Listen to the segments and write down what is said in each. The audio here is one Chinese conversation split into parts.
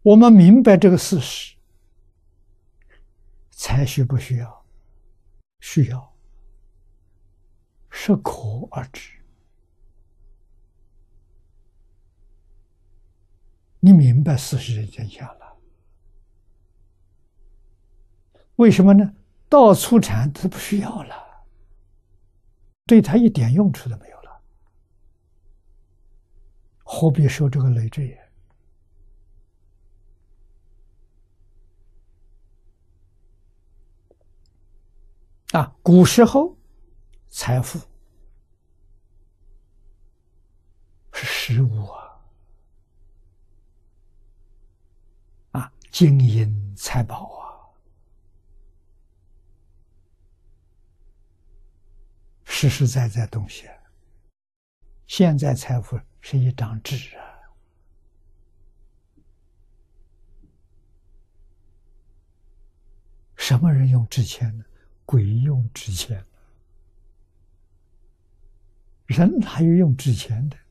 我们明白这个事实，才需不需要？需要，适可而止。你明白事实真相了，为什么呢？到初禅他不需要了，对他一点用处都没有了，何必受这个累赘啊？古时候财富是实物金银财宝实实在在东西。现在财富是一张纸什么人用纸钱呢？鬼用纸钱，人哪有用纸钱的？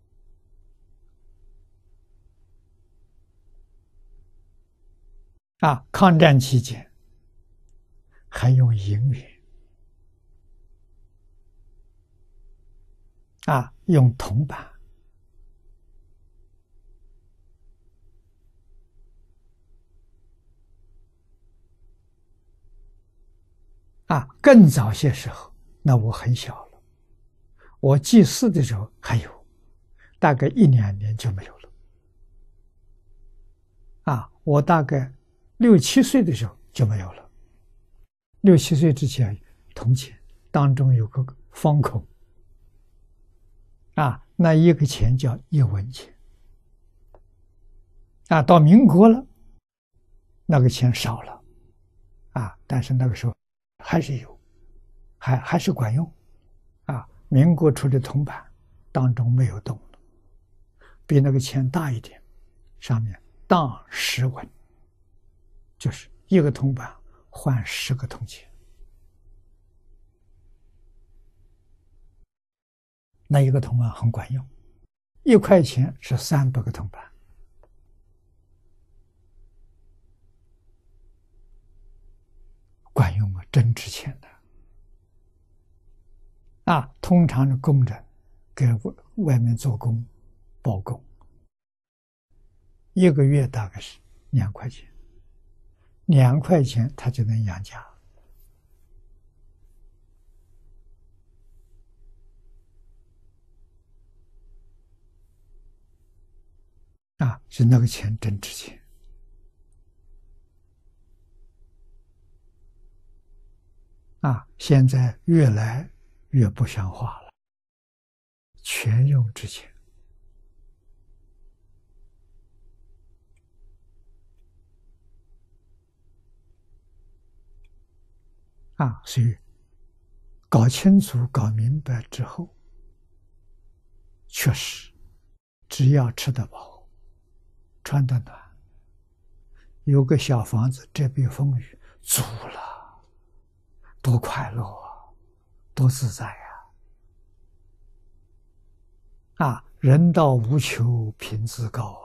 抗战期间还用银元用铜板更早些时候，那我很小了，我记事的时候还有，大概1、2年就没有了我大概6、7岁的时候就没有了。6、7岁之前，铜钱当中有个方孔那一个钱叫1文钱到民国了，那个钱少了但是那个时候还是有，还是管用民国出的铜板当中没有动，比那个钱大一点，上面当10文，就是一个铜板换10个铜钱，那一个铜板很管用，1块钱是300个铜板，管用真值钱的通常的工人给外面做工包工，1个月大概是2块钱，2块钱他就能养家是那个钱真值钱现在越来越不像话了，全用纸钱所以搞清楚、搞明白之后，确实只要吃得饱、穿得暖，有个小房子遮避风雨，足了，多快乐多自在人到无求品自高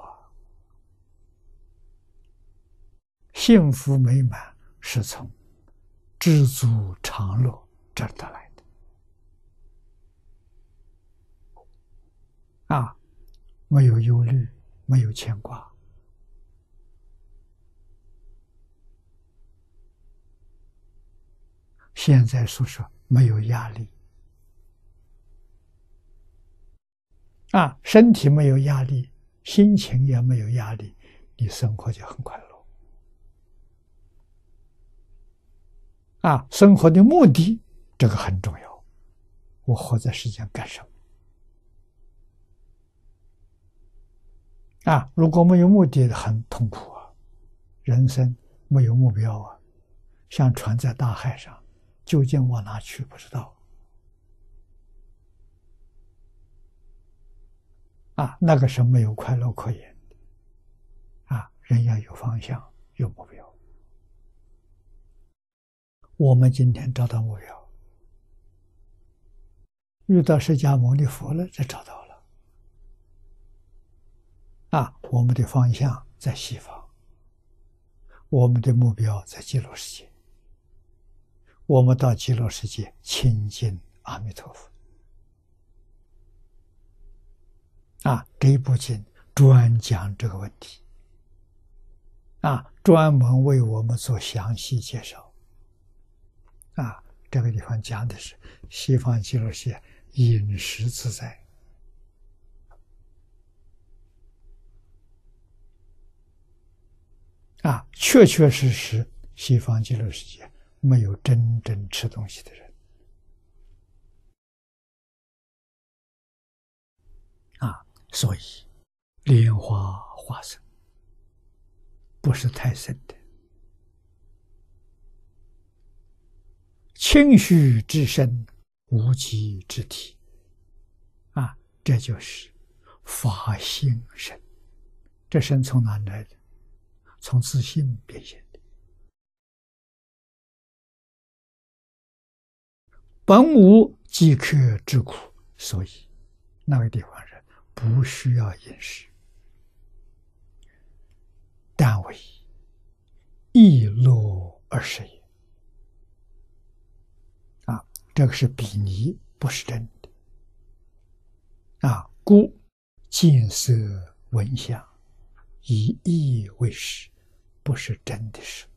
幸福美满是从知足常乐这儿得来的没有忧虑，没有牵挂现在说没有压力身体没有压力，心情也没有压力，你生活就很快乐生活的目的这个很重要，我活在世间干什么如果没有目的很痛苦人生没有目标像船在大海上，究竟往哪去不知道那个是没有快乐可言的人要有方向，有目标。我们今天找到目标，遇到释迦牟尼佛了，就找到了我们的方向在西方， 我们的目标在极乐世界，我们到极乐世界亲近阿弥陀佛。这一部经专讲这个问题，专门为我们做详细介绍。这个地方讲的是西方极乐世界饮食自在。确确实实，西方极乐世界没有真正吃东西的人。所以莲花化身不是太深的，清虚之身，无极之体。这就是法性身。这身从哪来的？从自信变现的。本无饥渴之苦，所以那个地方人不需要饮食，但为易乐而食也。这个是比拟，不是真的。故见色闻香，以意为食，不是真的食。